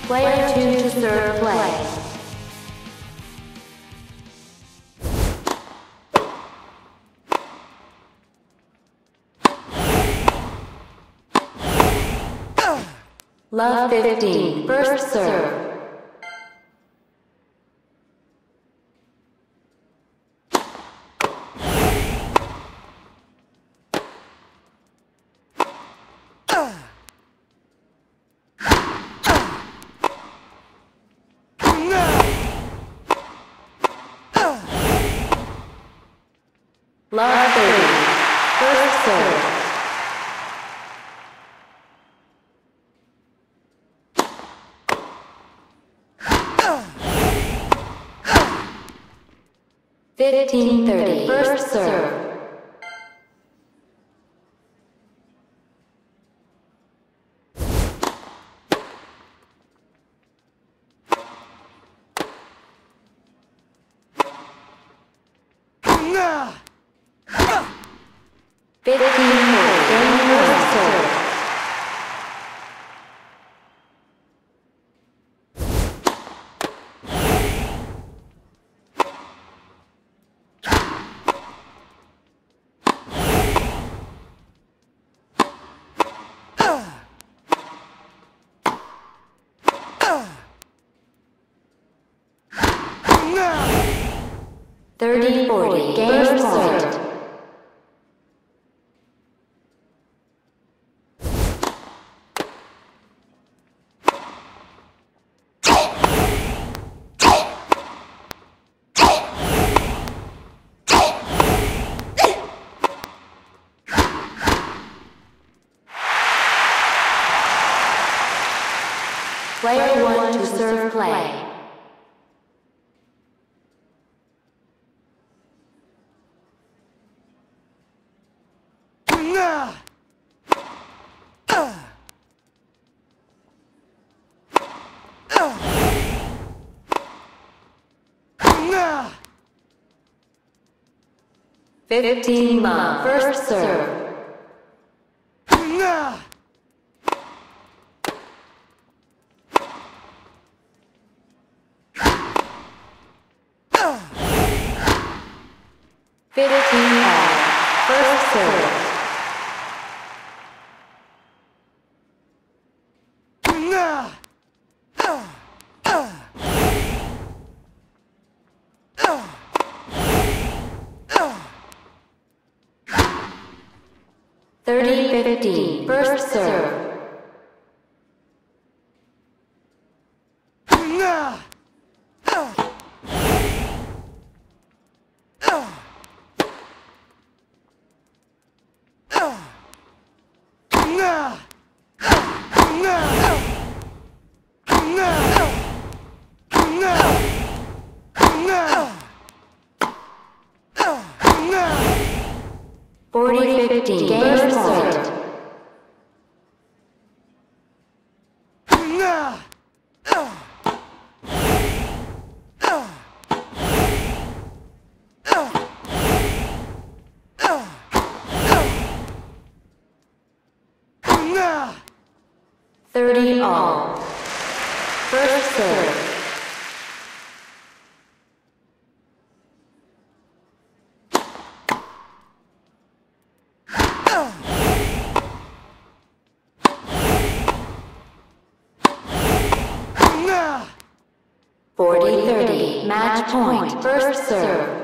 Player 2 to serve play. Love 15, first serve. Love 30, first serve. Fifteen 30, first serve. Thirty 40, game start. Player 1 to serve play. Fifteen love, first serve. 15 all, first serve. 30-15, first serve. 40-15, game start. 30 all, first serve. 40-30, match point, first serve.